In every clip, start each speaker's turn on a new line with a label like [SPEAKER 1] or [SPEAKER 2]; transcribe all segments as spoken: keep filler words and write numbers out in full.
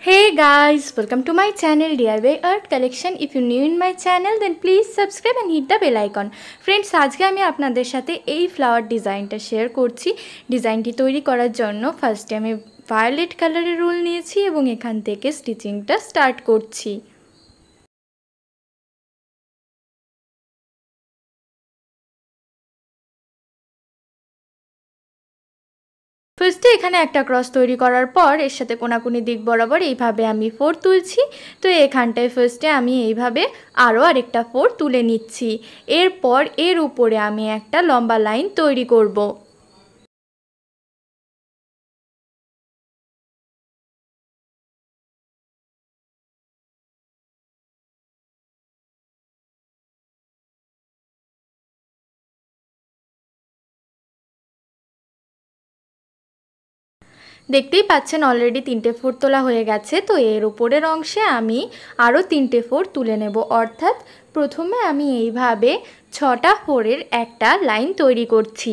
[SPEAKER 1] Hey guys, welcome to my channel D I Y Art Collection. If you're new in my channel then please subscribe and hit the bell icon. Friends, আজকে আমি আপনাদের সাথে এই flower ডিজাইনটা share করছি। ডিজাইনটি তৈরি করার জন্য ফার্স্টে আমি ভায়োলেট কালারের রুল নিয়েছি এবং এখান থেকে স্টিচিংটা স্টার্ট করছি। ফার্স্টে এখানে একটা ক্রস তৈরি করার পর এর সাথে কোনাকুনি দিক বরাবর এইভাবে আমি ফোর তুলছি। তো এখানটায় ফার্স্টে আমি এইভাবে আরও আরেকটা ফোর তুলে নিচ্ছি। এরপর এর উপরে আমি একটা লম্বা লাইন তৈরি করব। দেখতেই পাচ্ছেন অলরেডি তিনটে ফোর তোলা হয়ে গেছে। তো এর উপরের অংশে আমি আরও তিনটে ফোর তুলে নেব, অর্থাৎ প্রথমে আমি এইভাবে ছটা ফোরের একটা লাইন তৈরি করছি।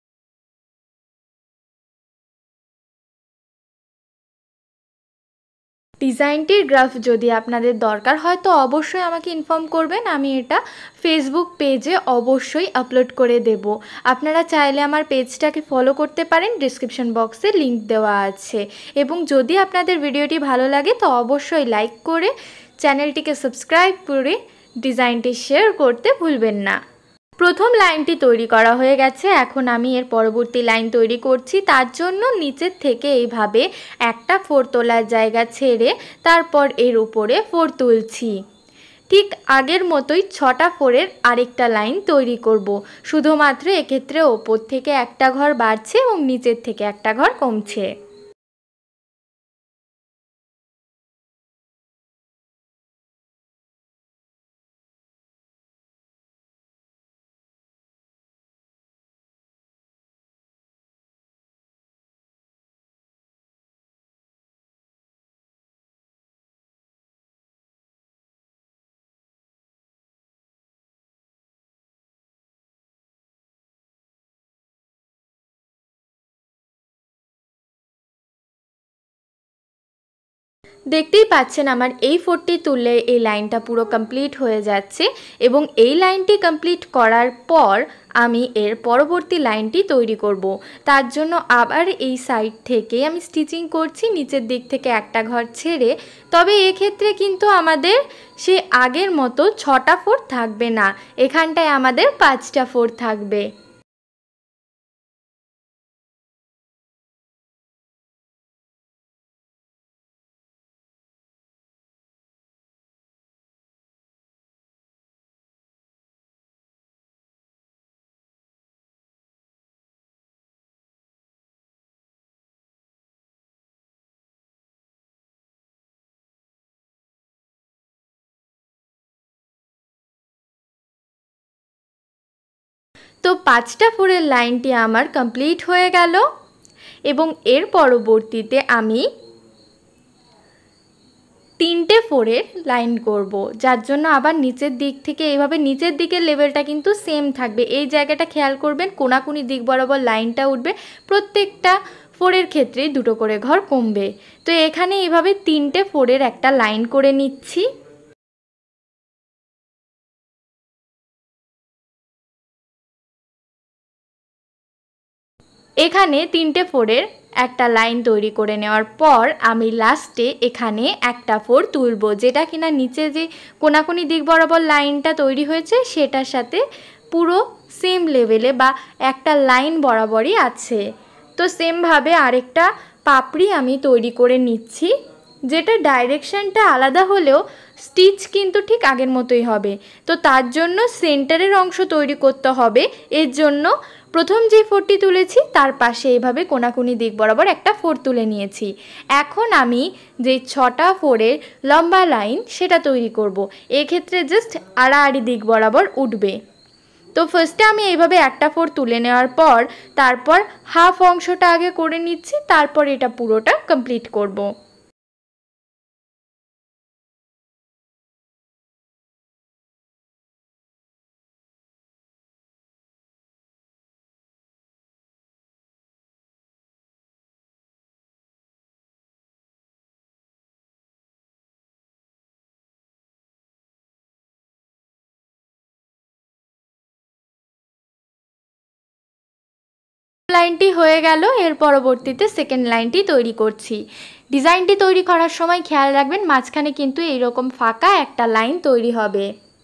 [SPEAKER 1] ডিজাইনটির গ্রাফ যদি আপনাদের দরকার হয় তো অবশ্যই আমাকে ইনফর্ম করবেন, আমি এটা ফেসবুক পেজে অবশ্যই আপলোড করে দেব। আপনারা চাইলে আমার পেজটাকে ফলো করতে পারেন, ডিসক্রিপশন বক্সে লিংক দেওয়া আছে। এবং যদি আপনাদের ভিডিওটি ভালো লাগে তো অবশ্যই লাইক করে চ্যানেলটিকে সাবস্ক্রাইব করে ডিজাইনটি শেয়ার করতে ভুলবেন না। প্রথম লাইনটি তৈরি করা হয়ে গেছে, এখন আমি এর পরবর্তী লাইন তৈরি করছি। তার জন্য নিচের থেকে এইভাবে একটা ফোর তোলার জায়গা ছেড়ে তারপর এর উপরে ফোর তুলছি। ঠিক আগের মতোই ছটা ফোরের আরেকটা লাইন তৈরি করব। শুধুমাত্র এক্ষেত্রে ওপর থেকে একটা ঘর বাড়ছে এবং নিচের থেকে একটা ঘর কমছে। দেখতেই পাচ্ছেন আমার এই ফোরটি তুললে এই লাইনটা পুরো কমপ্লিট হয়ে যাচ্ছে এবং এই লাইনটি কমপ্লিট করার পর আমি এর পরবর্তী লাইনটি তৈরি করব। তার জন্য আবার এই সাইড থেকে আমি স্টিচিং করছি নিচের দিক থেকে একটা ঘর ছেড়ে। তবে এক্ষেত্রে কিন্তু আমাদের সে আগের মতো ছটা ফোর থাকবে না, এখানটায় আমাদের পাঁচটা ফোর থাকবে। তো পাঁচটা ফোরের লাইনটি আমার কমপ্লিট হয়ে গেল এবং এর পরবর্তীতে আমি তিনটে ফোরের লাইন করব, যার জন্য আবার নিচের দিক থেকে এইভাবে নিচের দিকের লেভেলটা কিন্তু সেম থাকবে। এই জায়গাটা খেয়াল করবেন, কোনাকুনি দিক বরাবর লাইনটা উঠবে, প্রত্যেকটা ফোরের ক্ষেত্রেই দুটো করে ঘর কমবে। তো এখানে এইভাবে তিনটে ফোরের একটা লাইন করে নিচ্ছি। এখানে তিনটে ফোরের একটা লাইন তৈরি করে নেওয়ার পর আমি লাস্টে এখানে একটা ফোর তুলব, যেটা কিনা নিচে যে কোনাকুনি দিক বরাবর লাইনটা তৈরি হয়েছে সেটার সাথে পুরো সেম লেভেলে বা একটা লাইন বরাবরই আছে। তো সেমভাবে আরেকটা পাপড়ি আমি তৈরি করে নিচ্ছি, যেটা ডাইরেকশনটা আলাদা হলেও স্টিচ কিন্তু ঠিক আগের মতোই হবে। তো তার জন্য সেন্টারের অংশ তৈরি করতে হবে। এর জন্য প্রথম যে ফোরটি তুলেছি তার পাশে এইভাবে কোনাকুনি দিক বরাবর একটা ফোর তুলে নিয়েছি। এখন আমি যে ছটা ফোরের লম্বা লাইন সেটা তৈরি করব। এক্ষেত্রে জাস্ট আড়াআড়ি দিক বরাবর উঠবে। তো ফার্স্টে আমি এইভাবে একটা ফোর তুলে নেওয়ার পর তারপর হাফ অংশটা আগে করে নিচ্ছি, তারপর এটা পুরোটা কমপ্লিট করব। লাইনটি হয়ে গেল, এর পরবর্তীতে সেকেন্ড লাইনটি তৈরি করছি। ডিজাইনটি তৈরি করার সময় খেয়াল রাখবেন মাঝখানে কিন্তু এইরকম ফাঁকা একটা লাইন তৈরি হবে।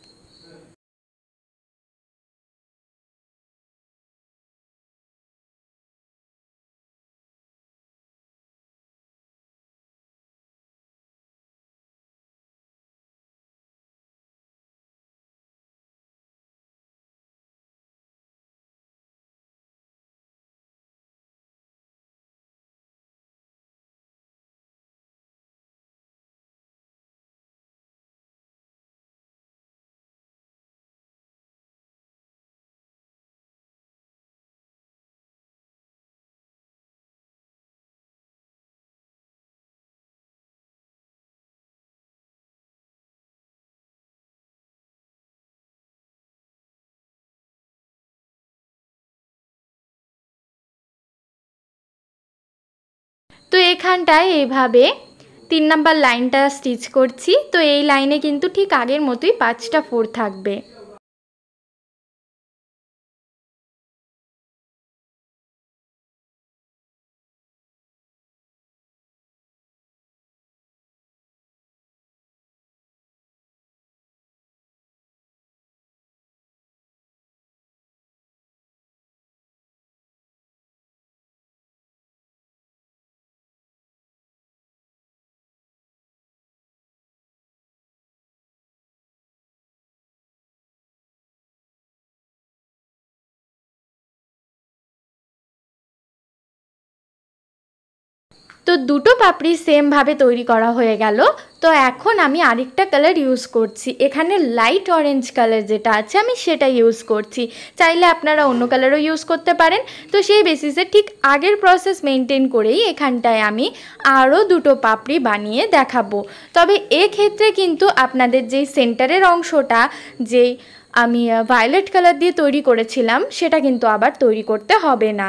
[SPEAKER 1] তো এখানটায় এইভাবে তিন নাম্বার লাইনটা স্টিচ করছি। তো এই লাইনে কিন্তু ঠিক আগের মতোই পাঁচটা ফোর থাকবে। তো দুটো পাপড়ি সেম ভাবে তৈরি করা হয়ে গেল। তো এখন আমি আরেকটা কালার ইউজ করছি, এখানে লাইট অরেঞ্জ কালার যেটা আছে আমি সেটা ইউজ করছি, চাইলে আপনারা অন্য কালারও ইউজ করতে পারেন। তো সেই বেসিসে ঠিক আগের প্রসেস মেনটেন করেই এখানটায় আমি আরও দুটো পাপড়ি বানিয়ে দেখাবো। তবে এক্ষেত্রে কিন্তু আপনাদের যেই সেন্টারের অংশটা যেই আমি ভায়োলেট কালার দিয়ে তৈরি করেছিলাম সেটা কিন্তু আবার তৈরি করতে হবে না।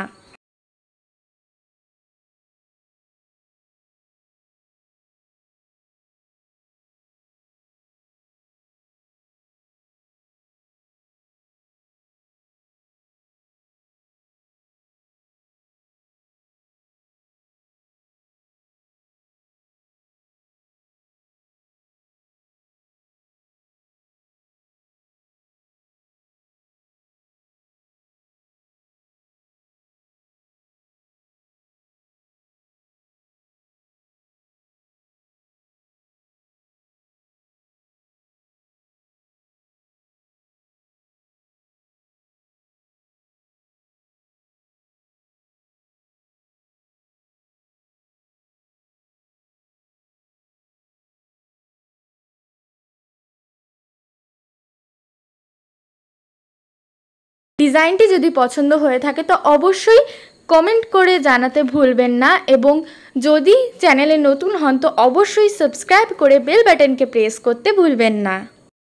[SPEAKER 1] ডিজাইনটি যদি পছন্দ হয়ে থাকে তো অবশ্যই কমেন্ট করে জানাতে ভুলবেন না, এবং যদি চ্যানেলে নতুন হন তো অবশ্যই সাবস্ক্রাইব করে বেল বাটনকে প্রেস করতে ভুলবেন না।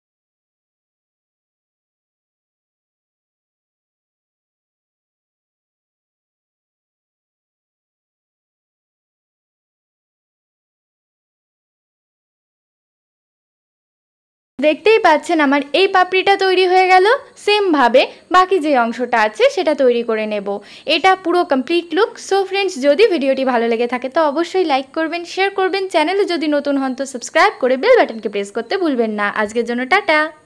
[SPEAKER 1] দেখতেই পাচ্ছেন আমার এই পাপড়িটা তৈরি হয়ে গেল। সেম ভাবে বাকি যে অংশটা আছে সেটা তৈরি করে নেব। এটা পুরো কমপ্লিট লুক। সো ফ্রেন্ডস, যদি ভিডিওটি ভালো লেগে থাকে তো অবশ্যই লাইক করবেন, শেয়ার করবেন, চ্যানেলে যদি নতুন হন তো সাবস্ক্রাইব করে বেল বাটনকে প্রেস করতে ভুলবেন না। আজকের জন্য টাটা।